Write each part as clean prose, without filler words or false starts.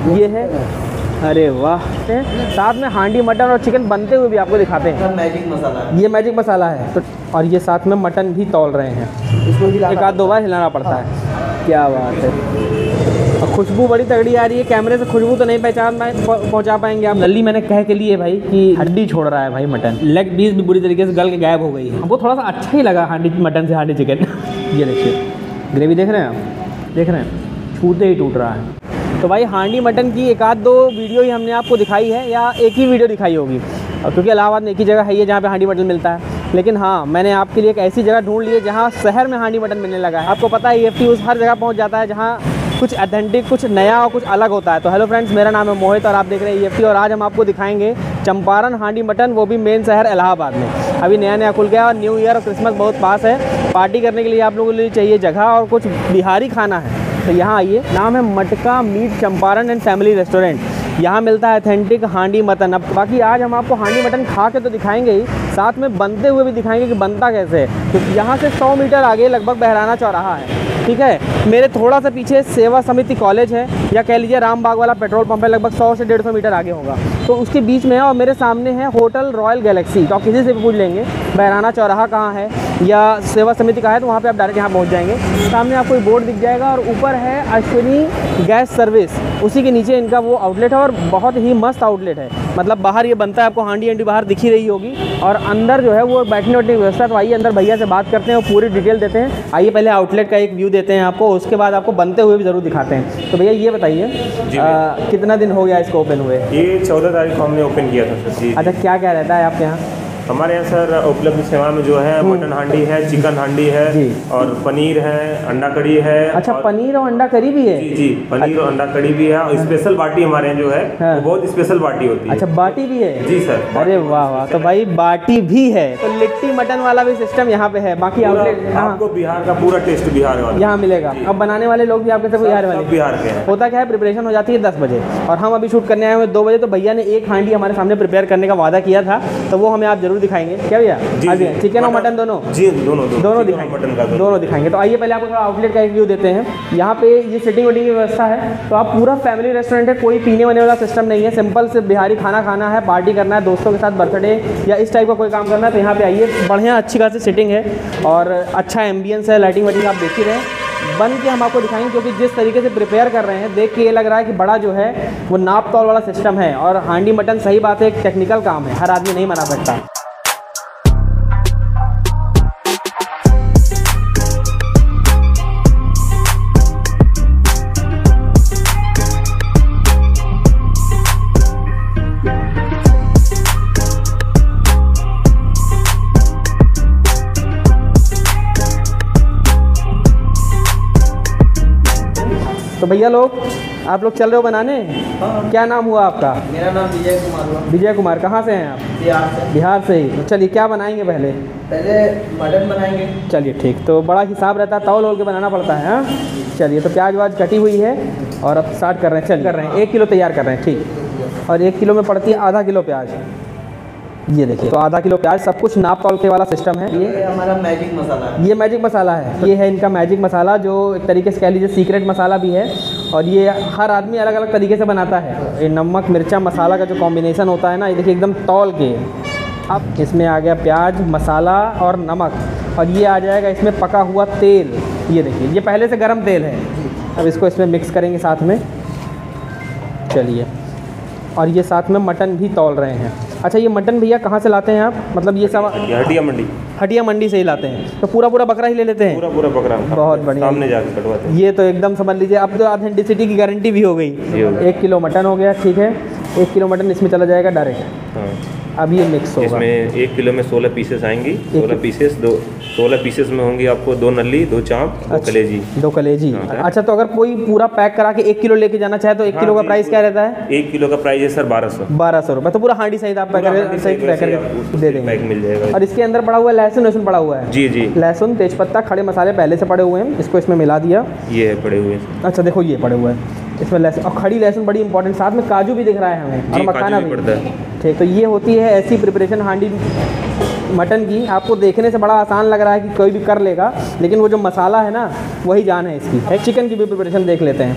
ये है, अरे वाह। साथ में हांडी मटन और चिकन बनते हुए भी आपको दिखाते हैं। मैजिक मसाला है, ये मैजिक मसाला है तो, और ये साथ में मटन भी तौल रहे हैं, इसको एक आध दो बार हिलाना पड़ता है। क्या बात है। और खुशबू बड़ी तगड़ी आ रही है, कैमरे से खुशबू तो नहीं पहुंचा पाएंगे आप। नल्ली मैंने कह के लिए भाई कि हड्डी छोड़ रहा है भाई मटन, लेग पीस भी बुरी तरीके से गल के गायब हो गई है। हमको थोड़ा सा अच्छा ही लगा हांडी मटन से हांडी चिकन। ये देखिए ग्रेवी देख रहे हैं आप, देख रहे हैं, छूते ही टूट रहा है। तो भाई हांडी मटन की एक आध दो वीडियो ही हमने आपको दिखाई है, या एक ही वीडियो दिखाई होगी, और क्योंकि इलाहाबाद में एक ही जगह है ये जहाँ पे हांडी मटन मिलता है। लेकिन हाँ, मैंने आपके लिए एक ऐसी जगह ढूंढ ली है जहाँ शहर में हांडी मटन मिलने लगा है। आपको पता है EFT उस हर जगह पहुँच जाता है जहाँ कुछ ऑथेंटिक, कुछ नया और कुछ अलग होता है। तो हेलो फ्रेंड्स, मेरा नाम है मोहित और आप देख रहे हैं EFT, और आज हम आपको दिखाएंगे चंपारण हांडी मटन, वो भी मेन शहर इलाहाबाद में। अभी नया नया खुल गया और न्यू ईयर और क्रिसमस बहुत पास है। पार्टी करने के लिए आप लोगों के लिए चाहिए जगह और कुछ बिहारी खाना है तो यहाँ आइए। नाम है Matka meat Champaran and family restaurant. यहाँ मिलता है ऑथेंटिक हांडी मटन। अब बाकी आज हम आपको हांडी मटन खा के तो दिखाएंगे ही, साथ में बनते हुए भी दिखाएंगे कि बनता कैसे है। क्योंकि यहाँ से 100 मीटर आगे लगभग बहराना चौराहा है, ठीक है। मेरे थोड़ा सा पीछे सेवा समिति कॉलेज है, या कह लीजिए रामबाग वाला पेट्रोल पंप है, लगभग 100 से 150 मीटर आगे होगा, तो उसके बीच में है। और मेरे सामने है होटल रॉयल गैलेक्सी। तो आप किसी से भी पूछ लेंगे बहराना चौराहा कहाँ है या सेवा समिति का है, तो वहाँ पे आप डायरेक्ट यहाँ पहुँच जाएंगे। सामने आपको बोर्ड दिख जाएगा और ऊपर है अश्विनी गैस सर्विस, उसी के नीचे इनका वो आउटलेट है और बहुत ही मस्त आउटलेट है। मतलब बाहर ये बनता है, आपको हांडी बाहर दिख ही रही होगी, और अंदर जो है वो बैठने वैठने की व्यवस्था। तो आइए अंदर भैया से बात करते हैं और पूरी डिटेल देते हैं। आइए पहले आउटलेट का एक व्यू देते हैं आपको, उसके बाद आपको बनते हुए भी ज़रूर दिखाते हैं। तो भैया ये बताइए कितना दिन हो गया इसको ओपन हुए? ये 14 तारीख को हमने ओपन किया था सर जी। अच्छा, क्या क्या रहता है आपके यहाँ? हमारे यहाँ सर उपलब्ध सेवा में जो है मटन हांडी है, चिकन हांडी है और पनीर है, अंडा कड़ी है। अच्छा, पनीर और अंडा कड़ी भी है? जी जी, पनीर और अंडा कड़ी भी है। और स्पेशल बाटी हमारे यहाँ जो है वो बहुत स्पेशल बाटी होती है। अच्छा, बाटी भी है? जी सर। अरे वाह वाह, तो भाई बाटी भी है। तो लिट्टी मटन वाला भी सिस्टम यहाँ पे है। बाकी आउटलेट आपको बिहार का पूरा टेस्ट बिहार वाला यहाँ मिलेगा। अब बनाने वाले लोग भी आपके सब बिहार वाले? बिहार के हैं। होता क्या है, प्रिपरेशन हो जाती है 10 बजे और हम अभी शूट करने आए हुए 2 बजे। तो भैया ने एक हांडी हमारे सामने प्रिपेयर करने का वादा किया था, तो वो हमें आप जरूर दिखाएंगे। क्या भैया? चिकन और मटन दोनों? जी, दोनों दिखाएंगे, मटन का दोनों दिखाएंगे। तो आइए पहले आपको थोड़ा आउटलेट का एक व्यू देते हैं। यहाँ पे ये सिटिंग वेटिंग की व्यवस्था है। तो आप पूरा फैमिली रेस्टोरेंट है, कोई पीने वाने वाला सिस्टम नहीं है। सिंपल से बिहारी खाना खाना है, पार्टी करना है, दोस्तों के साथ बर्थडे या इस टाइप का कोई काम करना है तो यहाँ पे आइए। बढ़िया अच्छी खासी सिटिंग है और अच्छा एम्बियंस है, लाइटिंग वाइटिंग आप देख ही रहे हैं। बन के हम आपको दिखाएंगे, क्योंकि जिस तरीके से प्रिपेयर कर रहे हैं देख के ये लग रहा है कि बड़ा जो है वो नाप तौल वाला सिस्टम है। और हांडी मटन सही बात है, एक टेक्निकल काम है, हर आदमी नहीं बना सकता। तो भैया आप लोग चल रहे हो बनाने? हाँ। क्या नाम हुआ आपका? मेरा नाम विजय कुमार हुआ। विजय कुमार। कहाँ से हैं आप? बिहार से। बिहार से ही। चलिए क्या बनाएंगे पहले? मटन बनाएंगे। चलिए ठीक, तो बड़ा हिसाब रहता है, तौल के बनाना पड़ता है। हाँ चलिए, तो प्याज वाज कटी हुई है और अब स्टार्ट कर रहे हैं। चल कर रहे हैं 1 किलो तैयार कर रहे हैं, ठीक। और 1 किलो में पड़ती है आधा किलो प्याज। ये देखिए, तो आधा किलो प्याज, सब कुछ नाप तौल के वाला सिस्टम है। ये हमारा मैजिक मसाला है। ये मैजिक मसाला है। ये है इनका मैजिक मसाला, जो एक तरीके से कह लीजिए सीक्रेट मसाला भी है। और ये हर आदमी अलग अलग तरीके से बनाता है। ये नमक मिर्चा मसाला का जो कॉम्बिनेशन होता है ना, ये देखिए एकदम तौल के। अब इसमें आ गया प्याज, मसाला और नमक, और ये आ जाएगा इसमें पका हुआ तेल। ये देखिए, ये पहले से गर्म तेल है। अब इसको इसमें मिक्स करेंगे साथ में। चलिए, और ये साथ में मटन भी तौल रहे हैं। अच्छा, ये मटन भैया कहाँ से लाते हैं आप? मतलब ये सब हटिया मंडी से ही लाते हैं? तो पूरा बकरा ही ले लेते हैं? पूरा बकरा। बहुत बढ़िया, सामने जाके कटवाते हैं। ये तो एकदम समझ लीजिए, अब तो ऑथेंटिसिटी की गारंटी भी हो गई। 1 किलो मटन हो गया, ठीक है। 1 किलो मटन इसमें चला जाएगा डायरेक्ट। हाँ। अब ये मिक्स होगा। इसमें 1 किलो में 16 पीसेस आएंगी। 16 पीसेस में होंगी आपको 2 नल्ली, 2 चाँप, 2 कलेजी। 2 कलेजी। हाँ। अच्छा, तो अगर कोई पूरा पैक करा के 1 किलो लेके जाना चाहे तो 1 किलो का प्राइस क्या रहता है? 1 किलो का प्राइस है सर 1200 रुपये। तो पूरा हांडी सहित आप पैक करके दे देंगे? पैक मिल जाएगा। और इसके अंदर पड़ा हुआ है लहसुन पड़ा हुआ है? जी जी, लहसुन, तेजपत्ता, खड़े मसाले पहले से पड़े हुए हैं, इसको इसमें मिला दिया। ये है पड़े हुए। अच्छा देखो, ये पड़े हुए हैं इसमें लहसुन, और खड़ी लहसुन बड़ी इंपॉर्टेंट। साथ में काजू भी दिख रहा है हमें, और मखाना भी पड़ता है। ठीक, तो ये होती है ऐसी प्रिपरेशन हांडी मटन की। आपको देखने से बड़ा आसान लग रहा है कि कोई भी कर लेगा, लेकिन वो जो मसाला है ना, वही जान है इसकी। एक चिकन की भी प्रिपरेशन देख लेते हैं।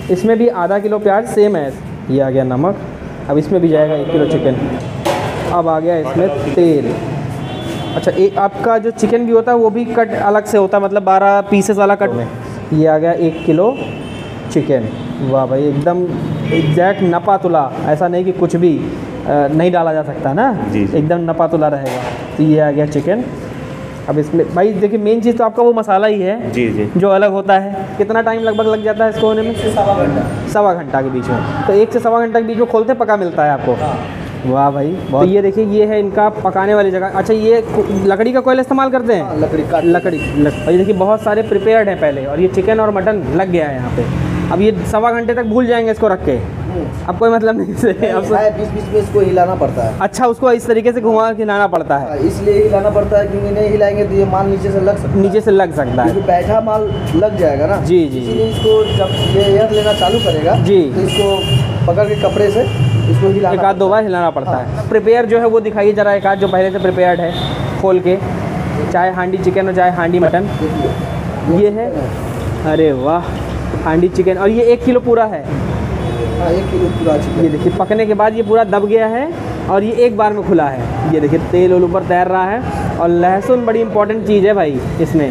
इसमें भी आधा किलो प्याज सेम है। ये आ गया नमक। अब इसमें भी जाएगा 1 किलो चिकन। अब आ गया इसमें तेल। अच्छा, एक आपका जो चिकन भी होता है वो भी कट अलग से होता है, मतलब 12 पीसेस वाला कट में। ये आ गया 1 किलो चिकन। वाह भाई, एकदम एग्जैक्ट नपा तुला, ऐसा नहीं कि कुछ भी नहीं डाला जा सकता ना, एकदम नपा तुला रहेगा। तो ये आ गया चिकन। अब इसमें भाई देखिए मेन चीज़ तो आपका वो मसाला ही है जी जी, जो अलग होता है। कितना टाइम लगभग लग जाता है इसको होने में? 1 से सवा घंटा। सवा घंटा के बीच में। तो 1 से सवा घंटा के बीच में खोलते पका मिलता है आपको। वाह भाई, तो ये देखिए ये है इनका पकाने वाली जगह। अच्छा, ये लकड़ी का कोयला इस्तेमाल करते हैं? लकड़ी और ये देखिए बहुत सारे प्रिपेयर्ड हैं पहले, और ये चिकन और मटन लग गया है यहाँ पे। अब ये सवा घंटे तक भूल जाएंगे इसको रख के, अब कोई मतलब नहीं से अब 20-20 में इसको हिलाना पड़ता है। अच्छा, उसको इस तरीके से घुमा के हिलाना पड़ता है। इसलिए हिलाना पड़ता है क्योंकि नहीं हिलाएंगे तो ये माल नीचे से लग सकता है। नीचे से लग सकता है, क्योंकि बैठा माल लग जाएगा ना। जी जी। इसीलिए इसको जब ये एयर लेना चालू करेगा जी, तो इसको पकड़ के कपड़े से इसको हिलाना, एक आध 2 बार हिलाना पड़ता है। प्रिपेयर जो है वो दिखाइए जरा, एक आध जो पहले से प्रिपेयर्ड है खोल के, चाहे हांडी चिकन हो चाहे हांडी मटन। ये है, अरे वाह, हांडी चिकन। और ये 1 किलो पूरा है। हाँ, 1 किलो पूरा चिकन। ये देखिए पकने के बाद ये पूरा दब गया है और ये एक बार में खुला है। ये देखिए तेल और ऊपर तैर रहा है। और लहसुन बड़ी इंपॉर्टेंट चीज़ है भाई इसमें।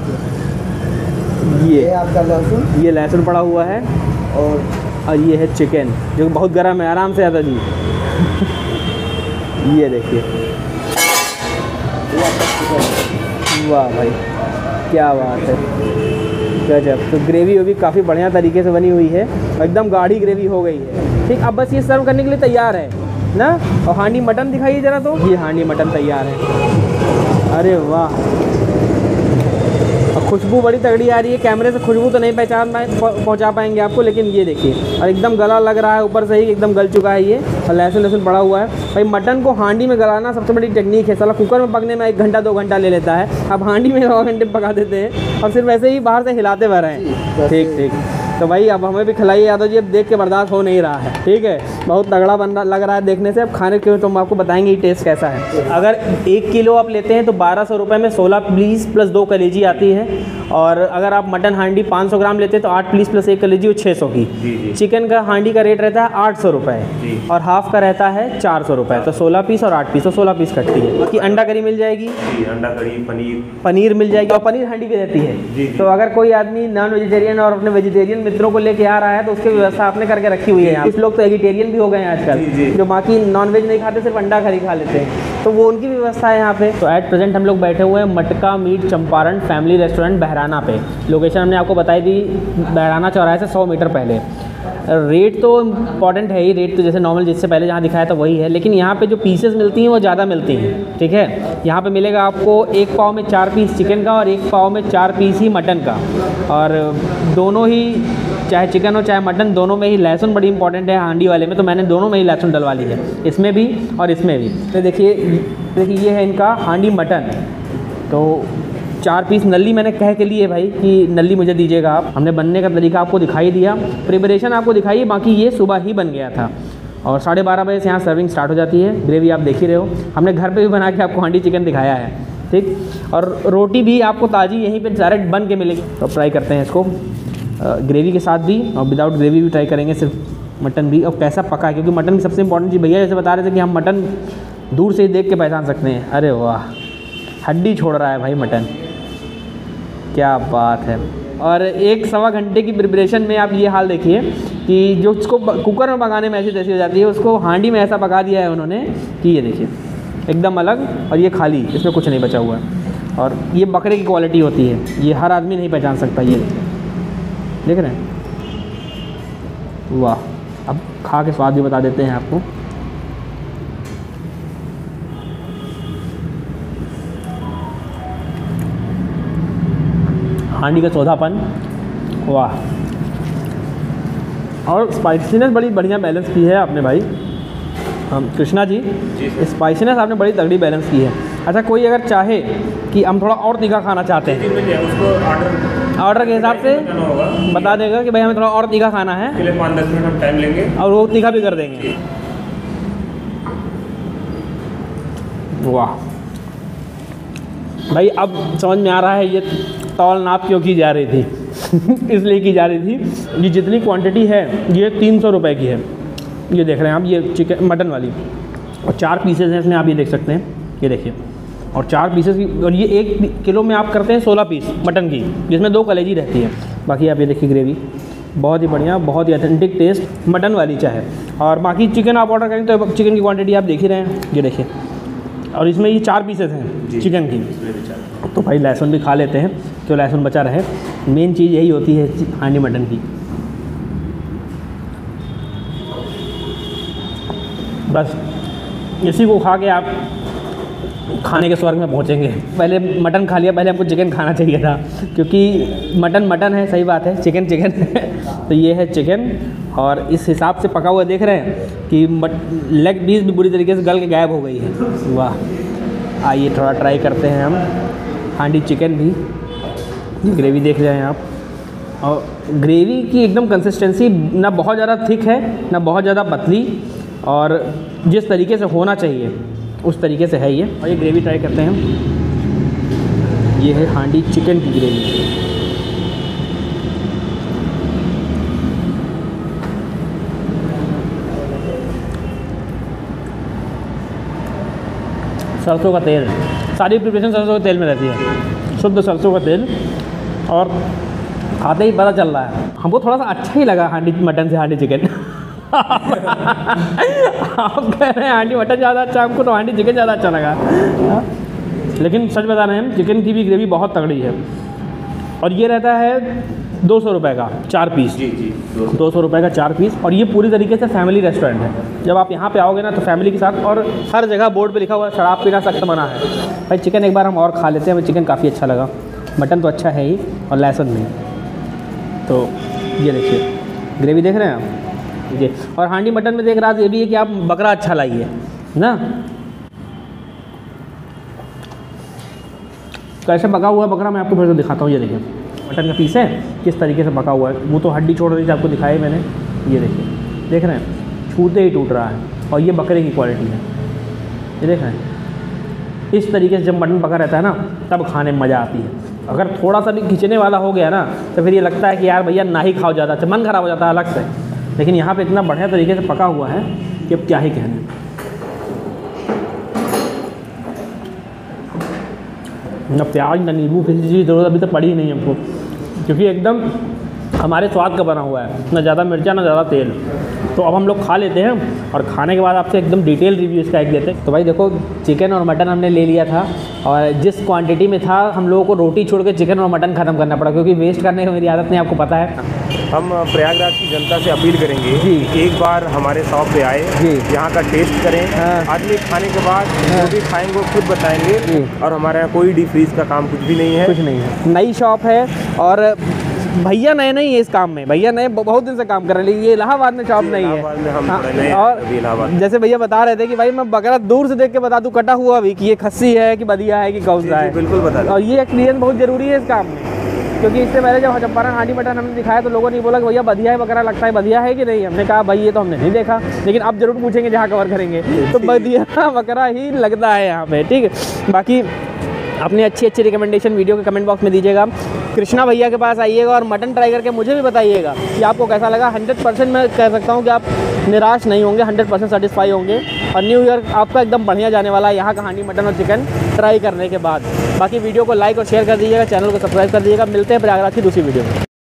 ये आपका लहसुन, ये लहसुन पड़ा हुआ है। और ये है चिकन जो बहुत गर्म है, आराम से आता जी। ये देखिए, वाह भाई क्या बात है, गजब। तो ग्रेवी भी काफ़ी बढ़िया तरीके से बनी हुई है, एकदम गाढ़ी ग्रेवी हो गई है। ठीक, अब बस ये सर्व करने के लिए तैयार है ना। और हांडी मटन दिखाइए ज़रा, तो ये हांडी मटन तैयार है। अरे वाह, और खुशबू बड़ी तगड़ी आ रही है। कैमरे से खुशबू तो नहीं पहुंचा पाएंगे आपको, लेकिन ये देखिए, और एकदम गला लग रहा है ऊपर से ही, एकदम गल चुका है ये। और लहसुन पड़ा हुआ है भाई। मटन को हांडी में गलाना सबसे बड़ी टेक्निक है। साला कुकर में पकने में 1 घंटा 2 घंटा ले लेता है, अब हांडी में 2 घंटे पका देते हैं और सिर्फ वैसे ही बाहर से हिलाते हुए रहे हैं। ठीक ठीक, तो भाई अब हमें भी खिलाइए यादव जी, अब देख के बर्दाश्त हो नहीं रहा है। ठीक है, बहुत तगड़ा बन लग रहा है देखने से। अब खाने के तो हम आपको बताएंगे ये टेस्ट कैसा है। अगर 1 किलो आप लेते हैं तो 1200 रुपये में 16 पीस प्लस 2 कलेजी आती है। और अगर आप मटन हांडी 500 ग्राम लेते हैं तो 8 पीस प्लस 1 कलेजी, वो 600 की। चिकन का हांडी का रेट रहता है 800 रुपये और हाफ का रहता है 400 रुपये। तो 16 पीस और 8 पीस, तो 16 पीस कटती है। बाकी अंडा करी मिल जाएगी, अंडा करी, पनीर मिल जाएगी, और पनीर हांडी भी रहती है। तो अगर कोई आदमी नॉन वेजिटेरियन और अपने वेजिटेरियन मित्रों को लेके आ रहा है तो उसकी व्यवस्था आपने करके रखी हुई है। कुछ लोग तो वेजिटेरियन भी हो गए हैं आजकल, जो बाकी नॉनवेज नहीं खाते, सिर्फ अंडा करी खा लेते हैं, तो वो उनकी भी व्यवस्था है यहाँ पे। तो एट प्रेजेंट हम लोग बैठे हुए हैं Matka meat Champaran family restaurant Bahrana पे। लोकेशन हमने आपको बताई दी, बहराना चौराहे से 100 मीटर पहले। रेट तो इम्पॉर्टेंट है ही, रेट तो जैसे नॉर्मल जिससे पहले जहाँ दिखाया था वही है, लेकिन यहाँ पे जो पीसेस मिलती हैं वो ज़्यादा मिलती हैं। ठीक है, यहाँ पे मिलेगा आपको 1 पाव में 4 पीस चिकन का और 1 पाव में 4 पीस ही मटन का। और दोनों ही, चाहे चिकन हो चाहे मटन, दोनों में ही लहसुन बड़ी इंपॉर्टेंट है हांडी वाले में, तो मैंने दोनों में ही लहसुन डलवा ली है, इसमें भी और इसमें भी। तो देखिए ये है इनका हांडी मटन। तो 4 पीस नल्ली मैंने कह के लिए भाई कि नल्ली मुझे दीजिएगा आप। हमने बनने का तरीका आपको दिखाई दिया, प्रिपरेशन आपको दिखाई, बाकी ये सुबह ही बन गया था। और 12:30 बजे से यहाँ सर्विंग स्टार्ट हो जाती है। ग्रेवी आप देख ही रहे हो, हमने घर पे भी बना के आपको हांडी चिकन दिखाया है। ठीक, और रोटी भी आपको ताज़ी यहीं पे डायरेक्ट बन के मिलेगी। तो ट्राई करते हैं इसको ग्रेवी के साथ भी, और विदाउट ग्रेवी भी ट्राई करेंगे, सिर्फ मटन भी। और कैसा पका है, क्योंकि मटन की सबसे इंपॉर्टेंट चीज़, भैया जैसे बता रहे थे कि हम मटन दूर से ही देख के पहचान सकते हैं। अरे वाह, हड्डी छोड़ रहा है भाई मटन, क्या बात है। और 1 सवा घंटे की प्रिपरेशन में आप ये हाल देखिए कि जो उसको कुकर में पकाने में ऐसी तैसी हो जाती है, उसको हांडी में ऐसा पका दिया है उन्होंने कि ये देखिए एकदम अलग, और ये खाली, इसमें कुछ नहीं बचा हुआ है। और ये बकरे की क्वालिटी होती है, ये हर आदमी नहीं पहचान सकता। ये देख रहे हैं, वाह। अब खा के स्वाद भी बता देते हैं आपको। हांडी का चौधापन, वाह। और स्पाइसीनेस बड़ी बढ़िया बैलेंस की है आपने भाई। हम कृष्णा जी स्पाइसीनेस आपने बड़ी तगड़ी बैलेंस की है। अच्छा, कोई अगर चाहे कि हम थोड़ा और तीखा खाना चाहते हैं, उसको ऑर्डर के हिसाब से बता देगा कि भाई हमें थोड़ा और तीखा खाना है, 5-10 मिनट हम टाइम लेंगे और वो तीखा भी कर देंगे। वाह भाई, अब समझ में आ रहा है ये तौल नाप क्यों की जा रही थी। इसलिए की जा रही थी। ये जितनी क्वांटिटी है ये 300 रुपये की है। ये देख रहे हैं आप, ये चिकन मटन वाली, और 4 पीसेज हैं इसमें, आप ये देख सकते हैं, ये देखिए, और 4 पीसेज की, और ये 1 किलो में आप करते हैं 16 पीस मटन की, जिसमें 2 कलेजी रहती है। बाकी आप ये देखिए ग्रेवी बहुत ही बढ़िया, बहुत ही ऑथेंटिक टेस्ट मटन वाली चाहे। और बाकी चिकन आप ऑर्डर करें तो चिकन की क्वांटिटी आप देख ही रहे हैं, ये देखिए, और इसमें ये 4 पीसेज हैं चिकन की। तो भाई लहसुन भी खा लेते हैं, तो लहसुन बचा रहे। मेन चीज़ यही होती है हांडी मटन की। बस इसी को खा के आप खाने के स्वर्ग में पहुंचेंगे। पहले मटन खा लिया, पहले हमको चिकन खाना चाहिए था, क्योंकि मटन मटन है, सही बात है, चिकन चिकन है। तो ये है चिकन, और इस हिसाब से पका हुआ देख रहे हैं कि लेग पीस भी बुरी तरीके से गल के गायब हो गई है। वाह, आइए थोड़ा ट्राई करते हैं हम हांडी चिकन भी। ये ग्रेवी देख रहे हैं आप, और ग्रेवी की एकदम कंसिस्टेंसी ना बहुत ज़्यादा थिक है ना बहुत ज़्यादा पतली, और जिस तरीके से होना चाहिए उस तरीके से है ये। और ये ग्रेवी ट्राई करते हैं हम। ये है हांडी चिकन की ग्रेवी। सरसों का तेल, सारी प्रिपरेशन सरसों के तेल में रहती है, शुद्ध सरसों का तेल, और खाते ही पता चल रहा है। हमको थोड़ा सा अच्छा ही लगा हांडी मटन से हांडी चिकन। आप कह रहे हैं हांडी मटन ज़्यादा अच्छा, हमको तो हांडी चिकन ज़्यादा अच्छा लगा। लेकिन सच बता रहे हैं, चिकन की भी ग्रेवी बहुत तगड़ी है। और ये रहता है 200 रुपये का 4 पीस। जी 200 रुपये का 4 पीस। और ये पूरी तरीके से फैमिली रेस्टोरेंट है। जब आप यहाँ पे आओगे ना तो फैमिली के साथ, और हर जगह बोर्ड पे लिखा हुआ है शराब पीना सख्त मना है। भाई चिकन एक बार हम और खा लेते हैं, हमें चिकन काफ़ी अच्छा लगा, मटन तो अच्छा है ही, और लहसुन नहीं। तो ये देखिए ग्रेवी देख रहे हैं आप, ये। और हांडी मटन में देख रहा था ये भी है कि आप बकरा अच्छा लाइए ना। कैसे पका हुआ है बकरा मैं आपको फिर से दिखाता हूँ। ये देखिए मटन का पीस है, किस तरीके से पका हुआ है। वो तो हड्डी छोड़ रही थी, आपको दिखाई मैंने। ये देखिए, देख रहे हैं, छूते ही टूट रहा है। और ये बकरे की क्वालिटी है, ये देख रहे हैं। इस तरीके से जब मटन पका रहता है ना, तब खाने में मज़ा आती है। अगर थोड़ा सा भी खिंचने वाला हो गया ना, तो फिर ये लगता है कि यार भैया ना ही खाओ ज़्यादा, अच्छा मन खराब हो जाता है अलग से। लेकिन यहाँ पे इतना बढ़िया तरीके से पका हुआ है कि अब क्या ही कहने। ना प्याज ना नींबू किसी चीज़ की ज़रूरत अभी तक पड़ी ही नहीं हमको, क्योंकि एकदम हमारे स्वाद का बना हुआ है, ना ज़्यादा मिर्चा ना ज़्यादा तेल। तो अब हम लोग खा लेते हैं, और खाने के बाद आपसे एकदम डिटेल रिव्यू इसका एक देते हैं। तो भाई देखो, चिकन और मटन हमने ले लिया था, और जिस क्वांटिटी में था हम लोगों को रोटी छोड़ के चिकन और मटन ख़त्म करना पड़ा, क्योंकि वेस्ट करने की मेरी आदत नहीं, आपको पता है। हम प्रयागराज की जनता से अपील करेंगे जी, कि एक बार हमारे शॉप पे आए, यहाँ का टेस्ट करें। आदमी खाने के बाद जो भी खाएंगे वो खुद बताएंगे। और हमारे यहाँ कोई डीप फ्रीज का काम कुछ भी नहीं है, कुछ नहीं है। नई शॉप है, और भैया नए नहीं है इस काम में, भैया नए बहुत दिन से काम कर रहे हैं। ये इलाहाबाद में शॉप नहीं है। इलाहाबाद में हम थोड़े नए और अभी इलाहाबाद। जैसे भैया बता रहे थे कि भाई मैं बकरा दूर से देख के बता दूं, कटा हुआ भी, कि ये खस्सी है कि बधिया है कि कौन सा है। बिल्कुल बता दें। और ये एक्सपीरियंस बहुत ज़रूरी है इस काम में, क्योंकि इससे पहले जब चंपारण हांडी मटन हमने दिखाया तो लोगों ने बोला कि भैया बधिया है बकरा, लगता है बधिया है कि नहीं। हमने कहा भाई ये तो हमने नहीं देखा, लेकिन अब जरूर पूछेंगे जहाँ कवर करेंगे तो बधिया बकरा ही लगता है यहाँ पे, ठीक है। बाकी अपनी अच्छी अच्छी रिकमेंडेशन वीडियो के कमेंट बॉक्स में दीजिएगा। कृष्णा भैया के पास आइएगा और मटन ट्राई करके मुझे भी बताइएगा कि आपको कैसा लगा। 100% मैं कह सकता हूँ कि आप निराश नहीं होंगे, 100% सेटिस्फाई होंगे। और न्यू ईयर आपका एकदम बढ़िया जाने वाला है यहाँ का हांडी मटन और चिकन ट्राई करने के बाद। बाकी वीडियो को लाइक और शेयर कर दीजिएगा, चैनल को सब्सक्राइब कर दीजिएगा। मिलते हैं प्रयागराज की दूसरी वीडियो में।